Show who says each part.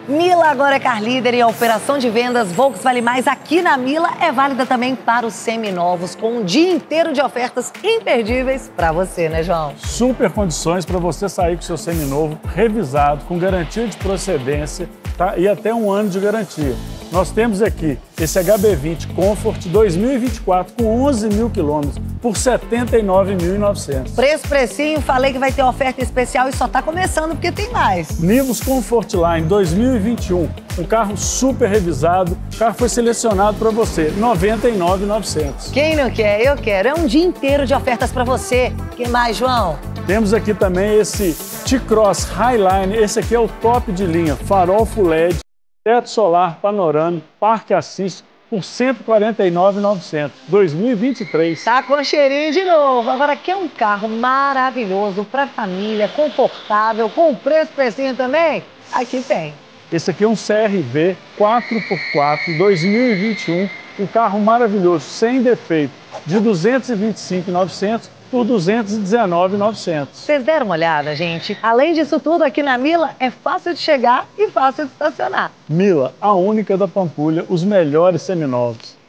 Speaker 1: Mila agora é car líder e a operação de vendas Volks Vale Mais aqui na Mila é válida também para os seminovos, com um dia inteiro de ofertas imperdíveis para você, né, João?
Speaker 2: Super condições para você sair com seu seminovo revisado, com garantia de procedência, tá? E até 1 ano de garantia. Nós temos aqui esse HB20 Comfort 2024 com 11 mil quilômetros por R$ 79.900.
Speaker 1: Precinho, falei que vai ter oferta especial e só tá começando porque tem mais.
Speaker 2: Nivus Comfortline 2021, um carro super revisado, o carro foi selecionado para você, R$ 99.900.
Speaker 1: Quem não quer? Eu quero. É um dia inteiro de ofertas para você. O que mais, João?
Speaker 2: Temos aqui também esse T-Cross Highline, esse aqui é o top de linha, farol Full LED, teto solar panorâmico, parque assist por R$ 149.900, 2023.
Speaker 1: Tá com cheirinho de novo. Agora, quer um carro maravilhoso para família, confortável, com precinho também? Aqui tem.
Speaker 2: Esse aqui é um CR-V 4x4 2021, um carro maravilhoso, sem defeito, de R$ 225.900 por R$ 219.900.
Speaker 1: Vocês deram uma olhada, gente? Além disso tudo, aqui na Mila é fácil de chegar e fácil de estacionar.
Speaker 2: Mila, a única da Pampulha, os melhores seminovos.